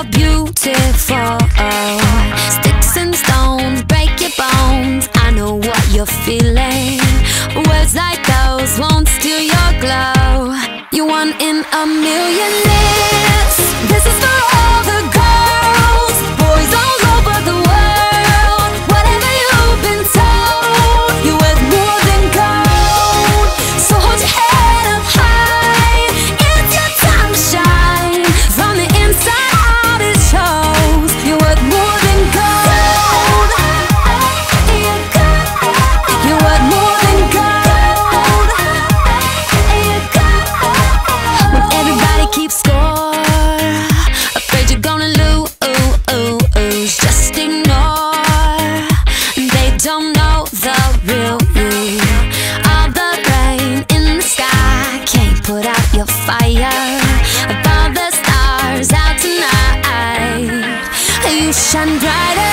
you're beautiful. Sticks and stones break your bones. I know what you're feeling. Words like those won't steal your glow. You're one in a million. This is for all the girls, boys all over the world. Whatever you've been told, you're worth more than gold. So hold your head up high. It's your time to shine. From the inside out it shows. You're worth more than gold. You're worth more than gold. When everybody keeps score, afraid you're gonna lose, just ignore. They don't know the real you. All the rain in the sky can't put out your fire. Above the stars out tonight, you shine brighter.